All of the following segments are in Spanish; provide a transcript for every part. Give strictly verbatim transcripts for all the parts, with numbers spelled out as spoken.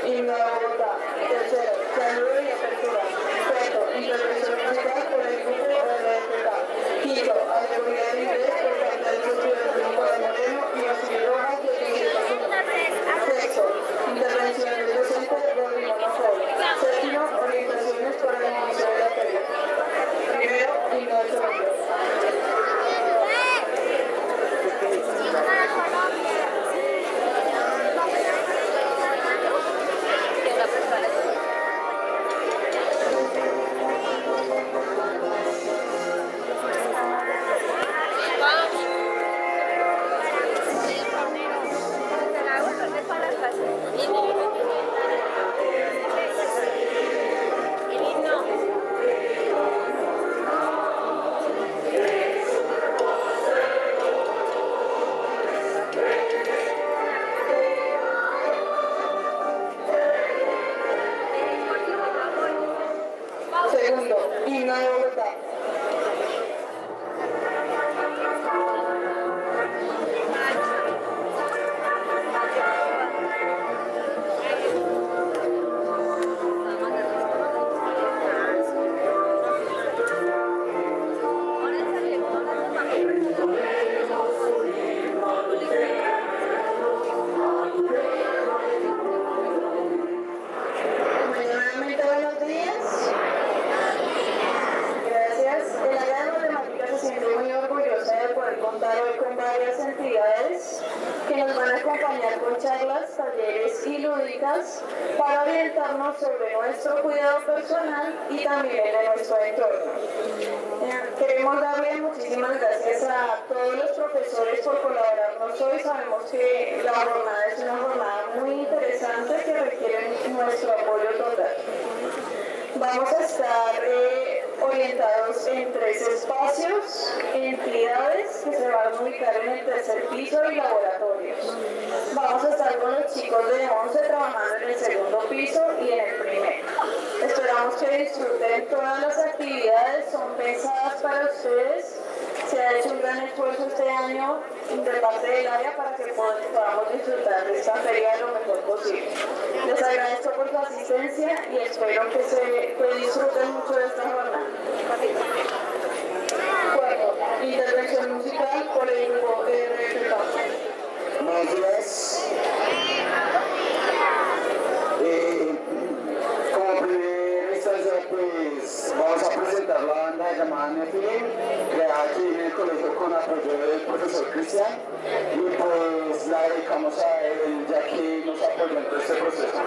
himno de Bogotá. Tercero, saludo y apertura. Cuarto, intervención musical por el grupo R F K. Quinto, alegoría de inglés por parte del estudiante Nicolás Moreno y Basilio Rojas de Sexto, intervención del docente Rodrigo Nafol. Séptimo, orientaciones para el inicio de la feria. Primero, himno del sonido. Segundo, himno de Bogotá. Nuevamente buenos días. Gracias. El área de matemáticas se siente muy orgullosa de poder contar hoy con varias entidades que nos van a acompañar con charlas, talleres y lúdicas para orientarnos sobre nuestro cuidado personal y también de nuestro entorno. Eh, queremos darle muchísimas gracias a todos los profesores por colaborarnos hoy. Sabemos que la jornada es una jornada muy interesante que requiere nuestro apoyo total. Vamos a estar eh, orientados en tres espacios, entidades que se van a ubicar en el tercer piso y laboratorios. Vamos a estar con los chicos de once trabajando en el segundo piso y en el primero. Esperamos que disfruten todas las actividades, son pensadas para ustedes. Se ha hecho un gran esfuerzo este año de parte del área para que podamos disfrutar de esta feria lo mejor posible. Les agradezco por su asistencia y espero que, se, que disfruten mucho de esta jornada. Cuarto, intervención musical por el grupo R F K. Buenos días. Eh, como primera instancia, pues vamos a presentar la banda llamada Nephilim, creada aquí en el colegio con apoyo del profesor Cristian, y pues la dedicamos a él ya que nos apoyó en todo este proceso.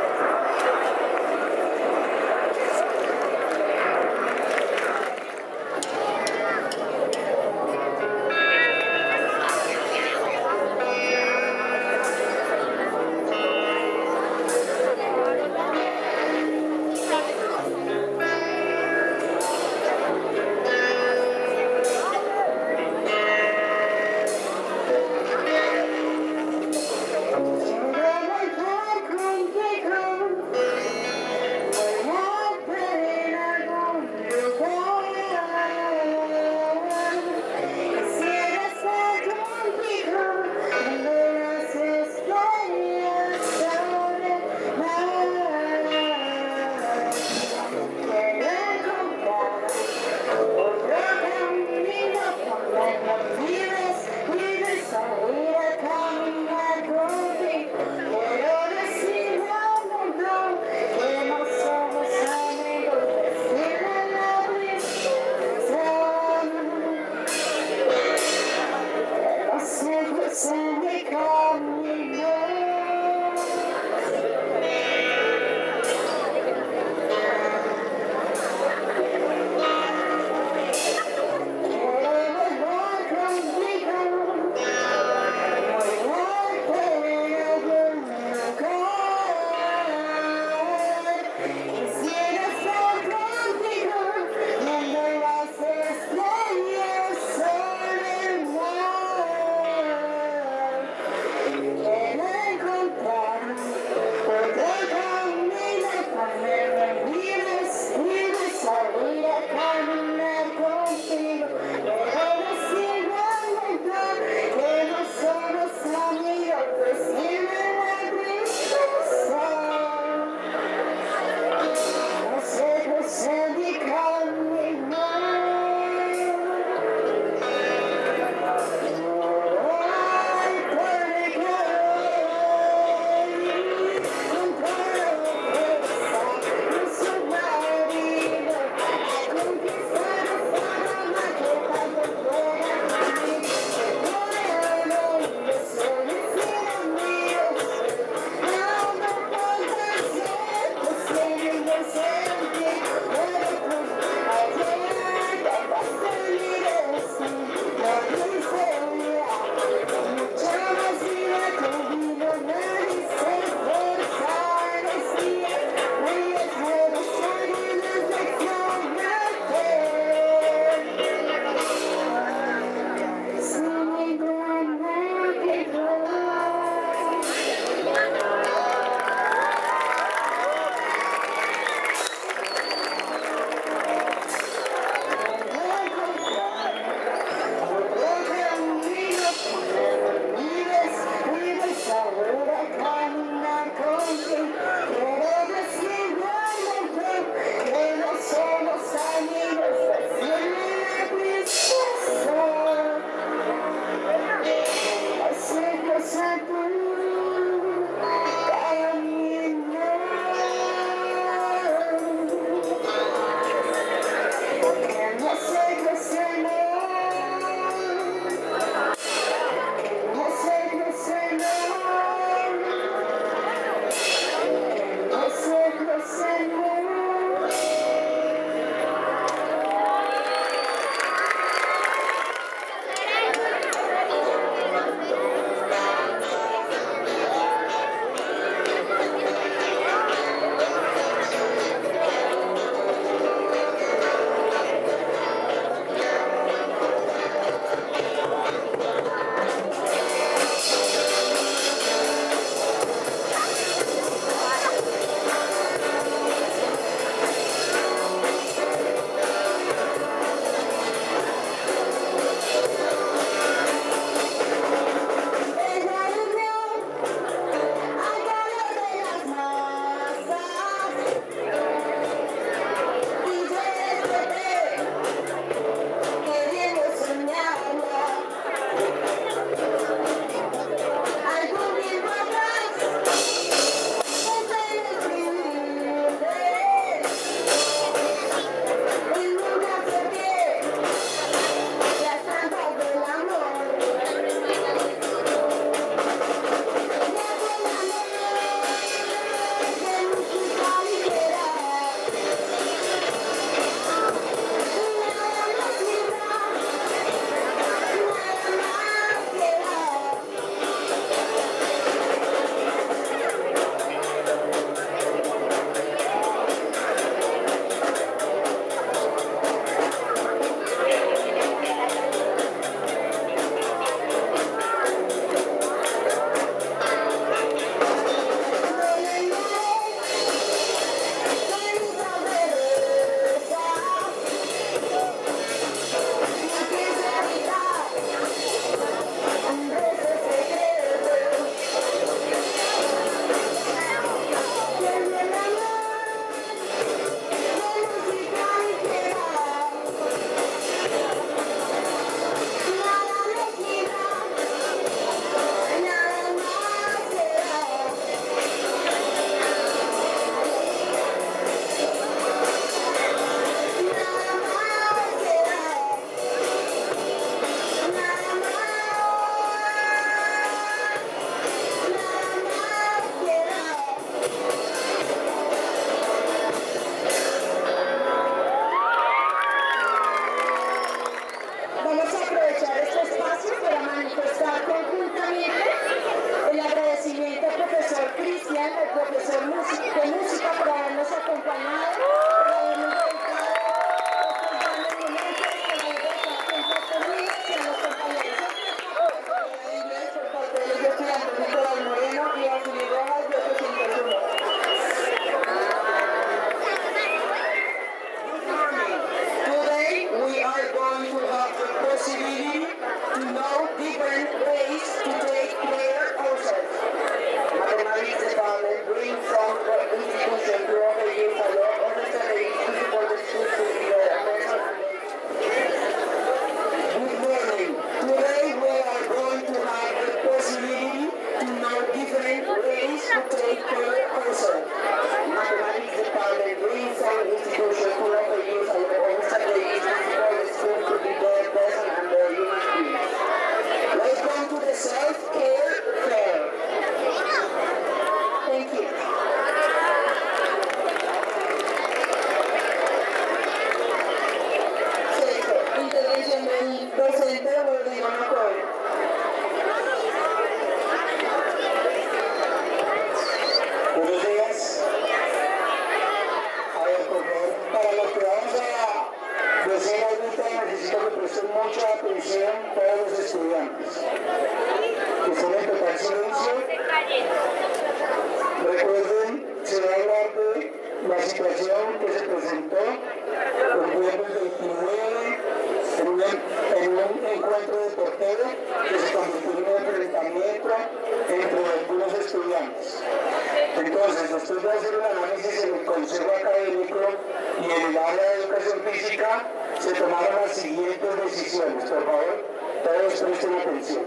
Cristian, el profesor música, de música, por habernos acompañado, por habernos dedicado estos grandes momentos, por haber dedicado tiempo conmigo y a los compañeros de inglés por parte de los estudiantes Nicolás Moreno y Basilio Rojas de ochocientos uno. Today we are going to have the possibility to know different ways to take care of ourselves. Mathematics department brings some institution to offer you a lot of the strategies to support the students to be better. Good morning. Today we are going to have the possibility to know different ways to take care of ourselves. Mathematics department brings some institution to offer you a lot of the strategies to support the students to be better person and better human beings. Welcome to the self-care fair. Thank you. Sexto, intervención del docente Rodrigo Macoy. Buenos días. A ver, por favor, para los que vamos a decir ahorita, necesito que presten mucha atención todos los estudiantes. Que estén en total silencio. Recuerden, se va a hablar de la situación que se presentó el jueves veintinueve en un, en un encuentro deportivo que se convirtió en un enfrentamiento entre algunos estudiantes. Entonces, después de hacer un análisis en el Consejo Académico y en el área de educación física, se tomaron las siguientes decisiones. Por favor, todos presten atención.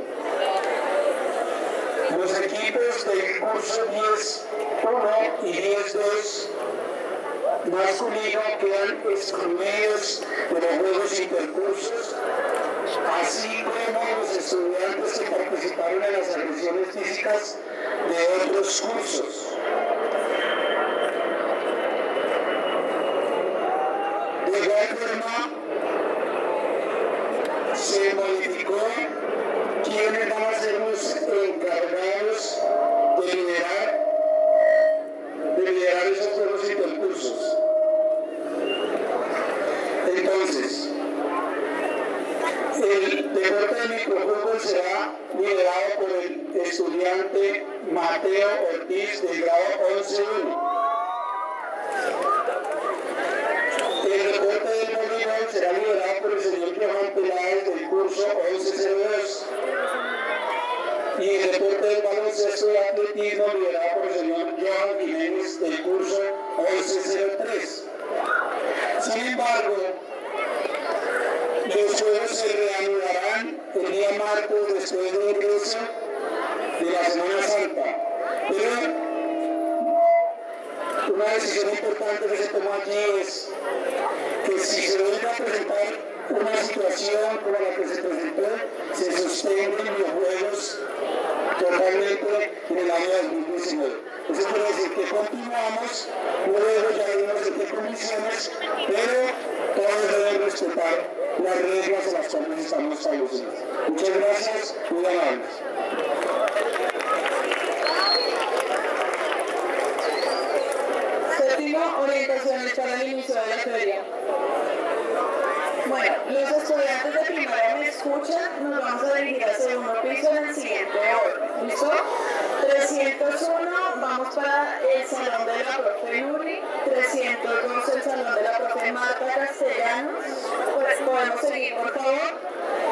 Los equipos del curso diez uno y diez dos masculino quedan excluidos de los juegos intercursos, así como los estudiantes que participaron en las agresiones físicas de otros cursos. De igual forma, se modificó quiénes van a ser los encargados de liderar, de liderar esos juegos intercursos. Entonces, el deporte de microfútbol será liderado por el estudiante Mateo Ortiz del grado once uno. El deporte del voleibol será liderado por el señor Johan Peláez del curso once cero dos. Y el deporte del baloncesto y atletismo liderado por el señor Johan Jiménez del curso once cero tres. Sin embargo, los juegos se reanudarán el día martes después del ingreso de la Semana Santa. Pero una decisión importante que se tomó allí es que si se vuelve a presentar una situación como la que se presentó, se suspenden los juegos totalmente en el año dos mil diecinueve. Eso quiere decir que continuamos, luego ya vimos en qué condiciones, pero todos deben respetar las reglas en las cuales estamos establecidos. Muchas gracias, muy amables. Séptimo, orientaciones para el inicio de la feria. Bueno, los estudiantes de primaria me escuchan, nos vamos a dirigir al segundo piso en el siguiente orden. ¿Listo? trescientos uno, vamos para el salón de la profe Nuri. trescientos dos, el salón de la profe Marta Castellanos. Pues podemos seguir, por favor.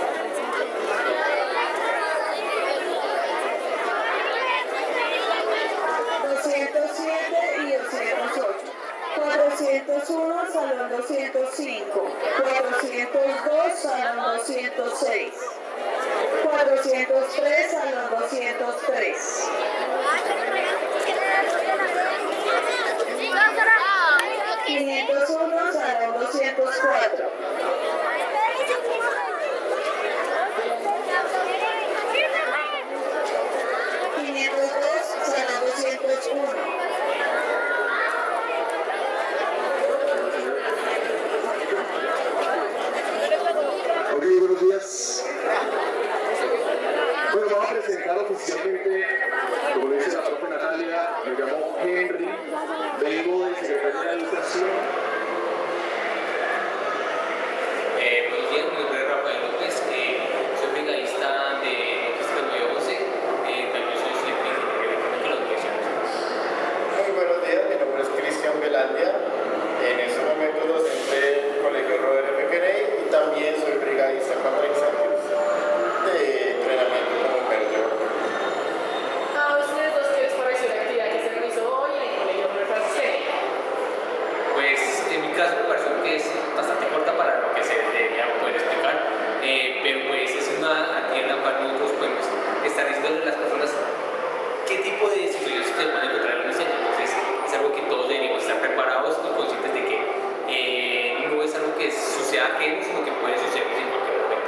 doscientos siete y doscientos ocho. cuatrocientos uno, salón doscientos cinco. cuatrocientos dos, salón doscientos seis. cuatrocientos tres, salón doscientos tres. quinientos uno, salón doscientos cuatro. quinientos dos, salón doscientos uno. Ok, buenos días. Bueno, vamos a presentar oficialmente Henry, vengo del secretario de Educación. Eh, buenos días, mi nombre es Rafael López, eh, soy brigadista de Logística nueve once, eh, también soy estudiante de Ingeniería Mecánica de la Universidad Nacional. Muy buenos días, mi nombre es Cristian Velandia, en este momento docente del Colegio Robert F. Kennedy y también soy brigadista contra incendios de entrenamiento como bomberos de bomba. A ustedes dos, ¿qué les pareció la actividad que se realizó hoy en el Colegio Robert F. Kennedy? Pues en mi caso me pareció que es bastante corta para lo que se debería poder explicar, eh, pero pues es una actividad en la cual nosotros podemos estar diciendo a las personas qué tipo de situaciones se pueden encontrar en un incendio. Entonces es algo que todos deberíamos estar preparados y conscientes de que eh, no es algo que suceda ajeno, sino que puede suceder en cualquier momento.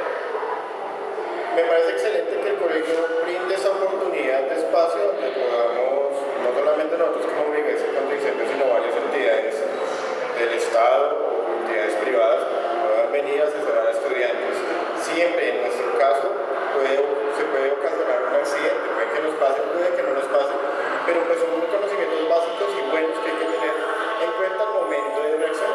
Me parece excelente que el colegio brinde esa oportunidad de espacio donde podamos, no solamente nosotros como brigadistas contra incendios, sino varias entidades del Estado o entidades privadas puedan venir a asesorar a estudiantes. Siempre, en nuestro caso, puede, se puede ocasionar un accidente, puede que nos pase, puede que no nos pase, pero pues son unos conocimientos básicos y buenos que hay que tener en cuenta al momento de reacción.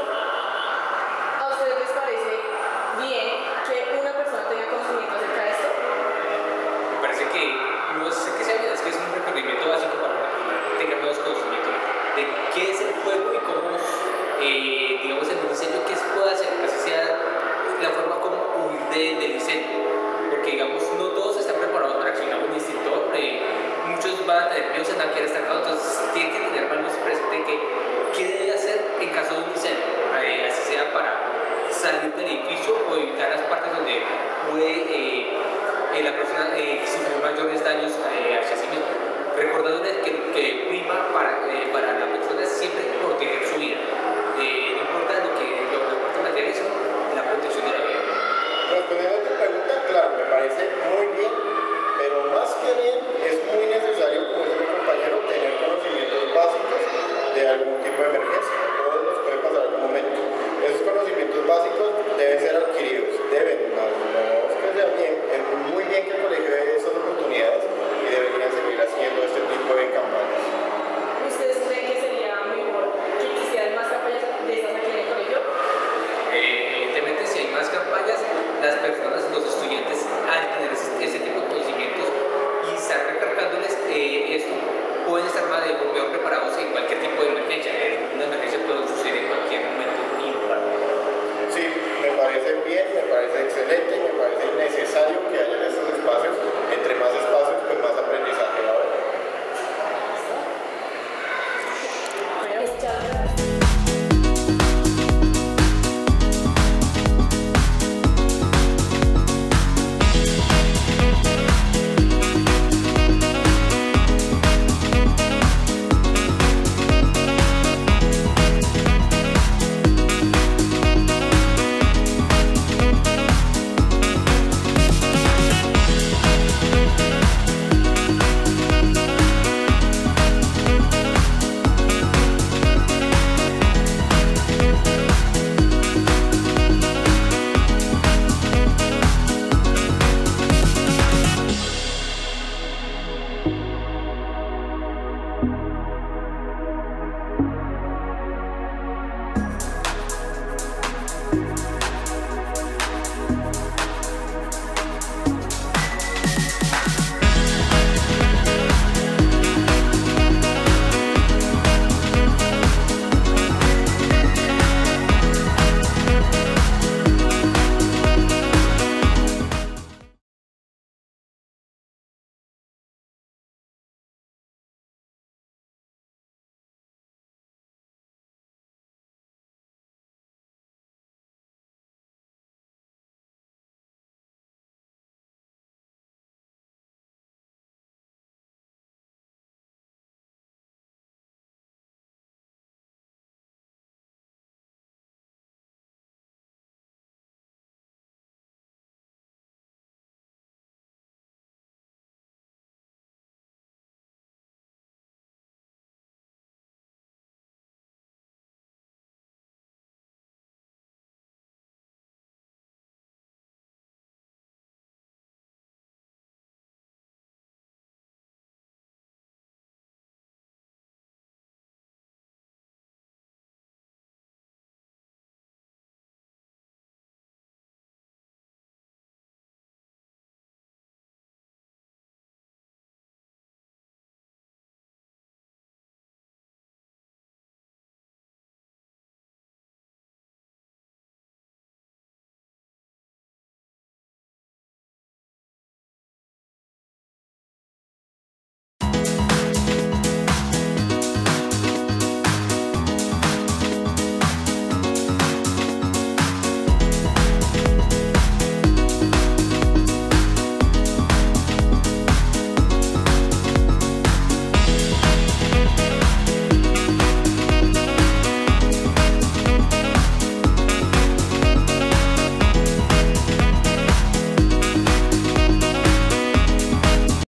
¿A ustedes les parece bien que una persona tenga conocimiento acerca de esto? Me parece que no es que sea bien, es que es un requerimiento básico para que la persona tenga nuevos conocimientos de qué es el fuego y cómo, eh, digamos, en un incendio, qué se puede hacer, así sea la forma como huir de, del incendio. Porque, digamos, no todos están preparados para accionar un extintor, eh, muchos van a tener miedo, se van a quedar estancados, entonces tienen que tener más presente que qué debe hacer en caso de un incendio, eh, así sea para salir del edificio o evitar las partes donde puede eh, eh, la persona eh, sufrir mayores daños eh, hacia sí misma. Recordándoles que, que prima para, eh, para la persona es siempre proteger su vida, eh, no importa lo que lo que importa material, sino la protección de la vida. Respondiendo a tu pregunta, claro, me parece muy bien, pero más que bien, es muy necesario, como dice mi compañero, tener conocimientos básicos de algún tipo de emergencia. A todos nos puede pasar algún momento. Esos conocimientos básicos deben ser adquiridos, deben, no, no es que sea bien, es muy bien que el colegio dé esas oportunidades y deberían seguir haciendo este tipo de campañas. ¿Ustedes creen que sería mejor que quisieran más campañas de estas aquí en el colegio? Eh, evidentemente, si hay más campañas, las personas, los estudiantes, al tener ese, ese tipo de conocimientos y estar recargándoles eh, esto, pueden estar más de mejor preparados en cualquier tipo de emergencia. Eh, una emergencia puede suceder en cualquier momento y lugar. Sí, me parece bien, me parece excelente y me